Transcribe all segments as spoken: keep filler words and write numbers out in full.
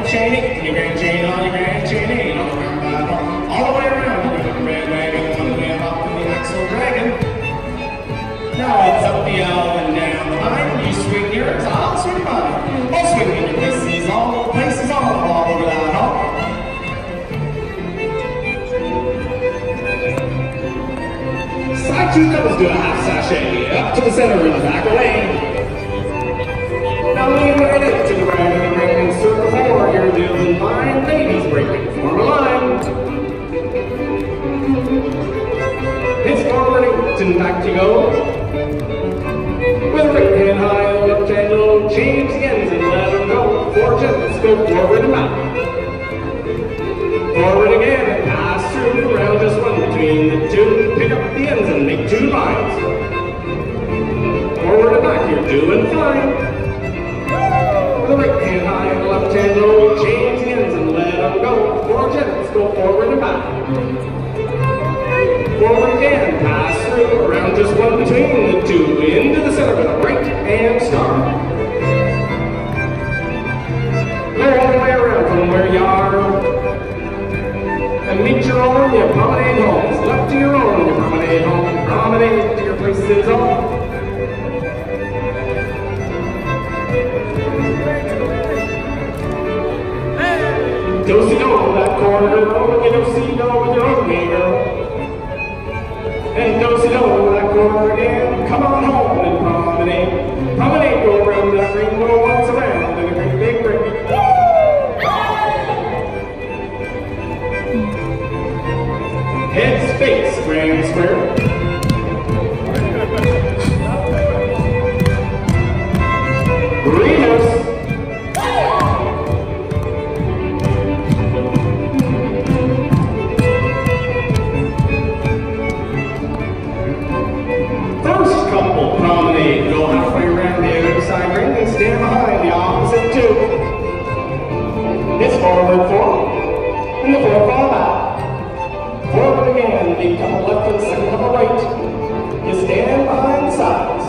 chain eight, your grand chain on your grand chain eight, all around that hall, all the way around, with the red wagon, one way up in the axle dragon. Now it's up the L and down the line, you swing yours, I'll swing mine. I'll swing in your places, all the places, all, all over that hall. Side two couples do a half sachet, up to the center and back away. Now lean right up to the right of the ring and circle forward, you're doing fine. Ladies, break it, form a line. It's forward eight and back you go. With a right hand high, left hand low, change the ends and let them go. Four gentles, go forward and back. Forward again and pass through, around just one between the two. Pick up the ends and make two lines. Forward and back, you're doing fine. With the right hand high and left hand low, change the ends and let them go. Four gentles, go forward and back. Forward again, pass through, around just one between the two, into the center with a right hand start. Go all the way around from where you are, and meet your own, you promenade homes. Left to your own, you promenade home. Promenade to your places all. Do-si-do, that corner girl, you do-si-do with your own me girl. And do-si-do, that corner again, come on home and promenade. Promenade, go around that ring, go once around in a great big ring. Head space, grand square. Greenhouse. First couple promenade, go halfway around the other side ring and stand behind the opposite two. It's forward four, and the four fall back. Forward again, big couple left and second couple right. You stand behind the sides.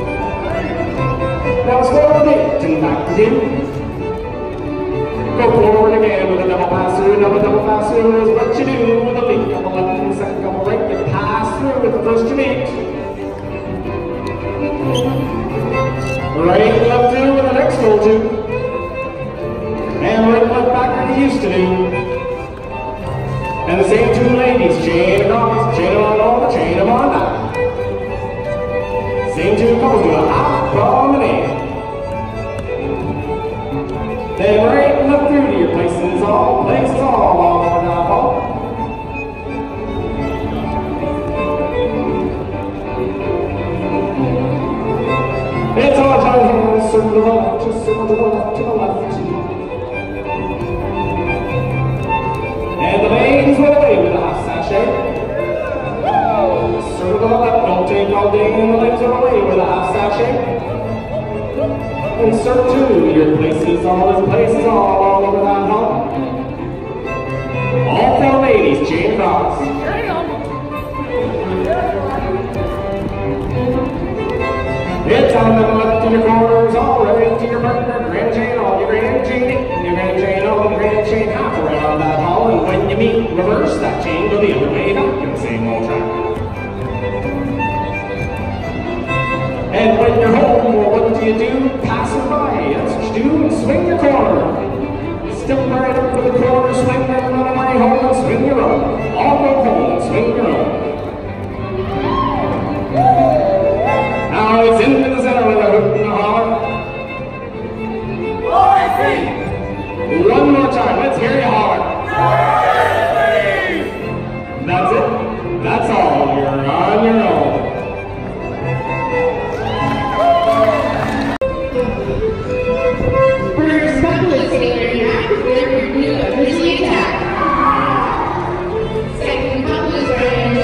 Now it's forward eight and back to two. Go forward again with a double pass through. Double double pass through is what you do with a big couple left and second couple right. You pass through with the first you meet. Right and left through with the next full two. And right and left back like you used to do. And the same two ladies, chain across, chain them on over, chain them on back. Same two couples do a half promenade. Then right and left through to your places all, places all, all over that hall. It's all time here, circle to the left, just circle to the left, to the left. And the ladies went away with a half sachet. Circle to the left, don't take all day, and the ladies went away with a half sachet. Insert two, your places, all his places, all, all over that hall. All four ladies, chain across. It's on the left in your corners, all right to your partner, grand chain, all your grand chain, your grand chain, all your grand chain, half around that hall, and when you meet, reverse that chain, go the other way back in the same old track. And when you're home, well, what do you do? Pass it by, that's what you do, and swing your corner. Step right up with the corner, swing that run away home, and swing your own. All go home, and swing your own. Now it's into the center with a hook and a holler. Oh, I see. One more time, let's hear you holler. That's it. That's all. You're on your own. We're smuggling sitting right now. We're going to do a grizzly attack. Second couple is right.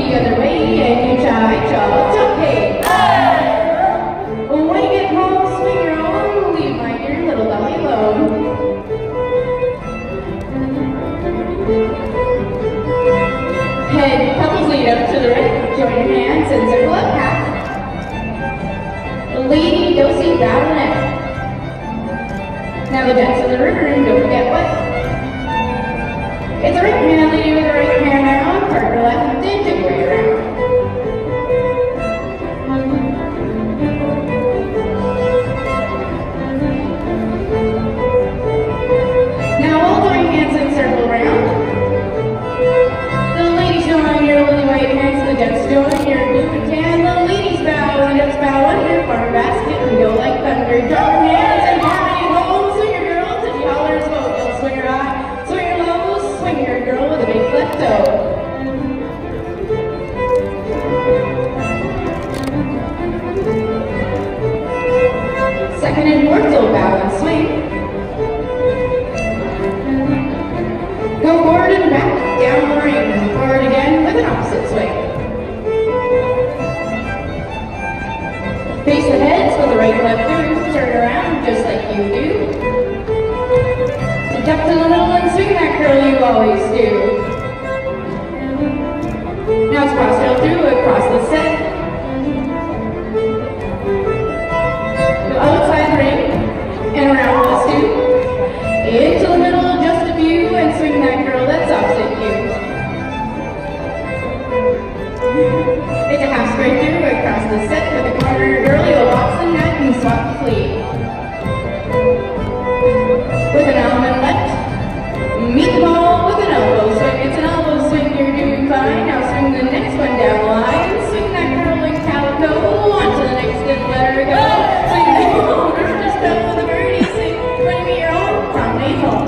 the other way and you try, cha, cha, hey. When you get home, swing your own, leave my dear little belly alone. Head couples lead up to the right, join your hands and circle up half. Lady, do-si, bow and neck. Now the dance of the river and don't forget what. It's a right hand lady with a right hand around, partner left and jig way around. Now all join hands and circle around. The ladies join your lily white hands, the gents join your blue and tan. The ladies bow and the gents bow under farm basket and go like thunder. Drop your hands and harmony home. Swing your girl till she hollers vote. You'll swing her high, swing her low, swing your girl with a big left toe. Second and fourth, so bow and swing. Go forward and back, down the ring, forward again with an opposite swing. Face the heads with the right and left through, turn around just like you do. Duck to the middle and swing that curl you always do. Now it's cross tail through across the set. Go outside the ring and around with a stew. Into the middle, just a few, and swing that curl that's opposite you. Take a half straight through across the set with a corner girl. You'll box the net and swap the fleet. With an element left, meet the ball with an elbow swing. It's an elbow swing, you're doing fine. Now swing the next one down the line. Swing that girl like calico. On to the next and let her go. Swing the ball, just up with a birdie. Sing, when you meet your own promenade home.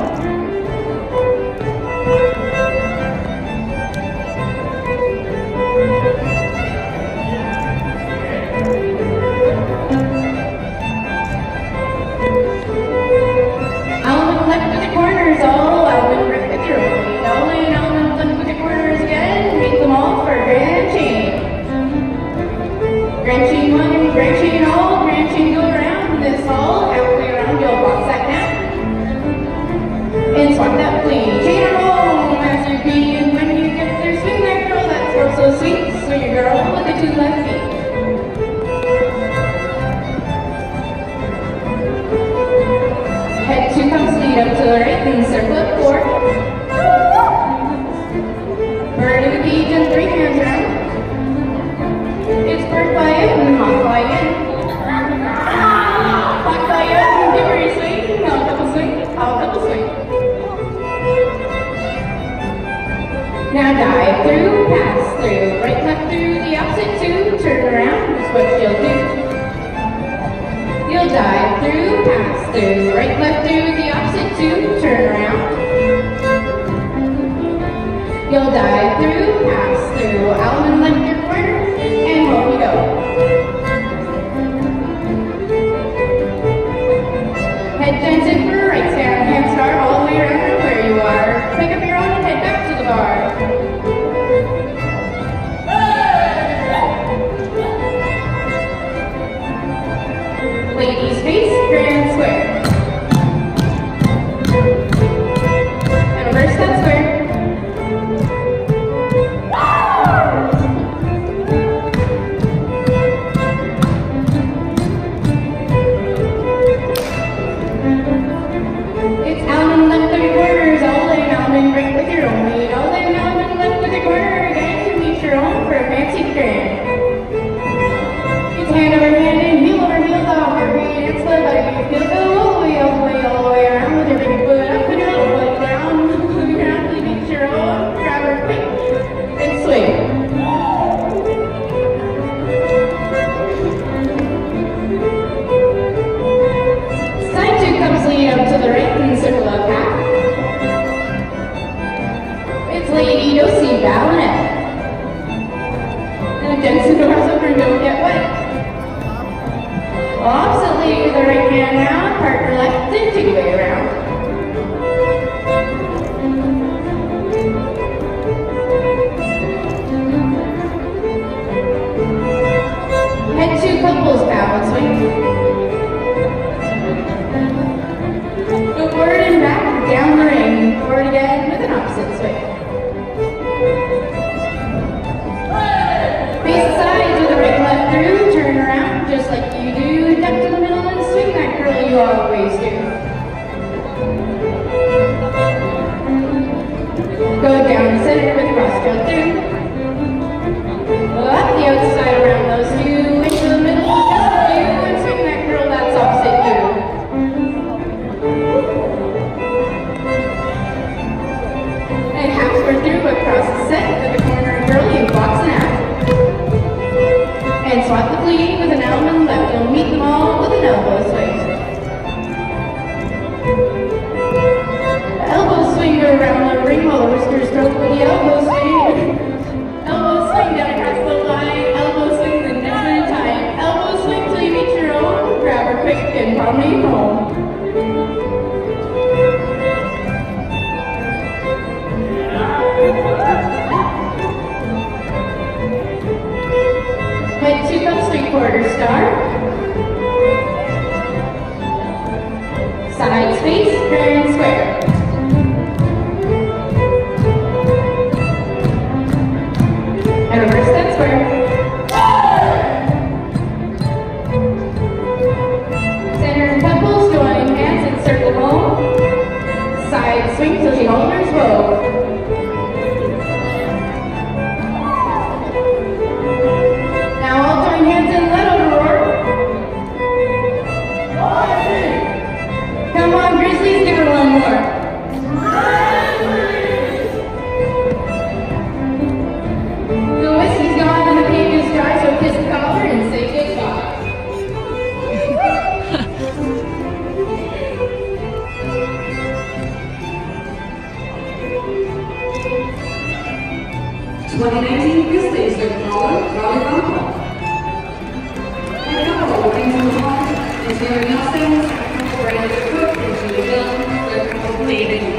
Grand chain one, grand chain all, grand chain go around this hall, halfway around you'll box that now. And swap that clean. Chain her home as you be, and when you get there, swing that girl, that twirl so sweet. Swing your girl with the two left feet. Head two comes lead up to the right, and circle up four. Bird in the cage and three hands around. It's bird fly out and hawk fly in. Hawk fly out and give her a swing. I'll double swing, I'll double swing. Now dive through, pass through, right, left through, the opposite two, turn around, is what you'll do. You'll dive through, pass through, right, left through, the opposite two, turn around. You'll dive through, pass through, out and left your corner, and home you go. Head turns in for a right stand, hand start all the way around where you are. Pick up your own and head back to the bar. Ladies face, grand square. And reverse that square. opposite swing. Face the sides with a right left through, turn around just like you do, duck to the middle and swing that curl you always do. Go down the center with cross trail through. Up the outside around those two, into the middle just like you, and swing that curl that's opposite you. And half square through across the set with the corner curl you box and out. And swap the fleet with an elbow left. You'll meet them all with an elbow swing. The elbow swing go around the ring while the wristers stroke with the elbow swing. Elbow swing down across the line. Elbow swing the next in time. Elbow swing till you reach your own. Grab her quick and promenade home. Head two cups, three quarter star. Side space, turn square. And reverse that square. Center couples, join hands and circle home. Side swing till she holds bow. Come on, Grizzlies, give her one more. The whiskey's gone and the page is dry, so kiss the collar and say goodbye. twenty nineteen Grizzlies with caller, Charlie Bumble. And couple looking to the hall, and Sarah Nelson, Brandon Cook, and Julie Young, they're completed.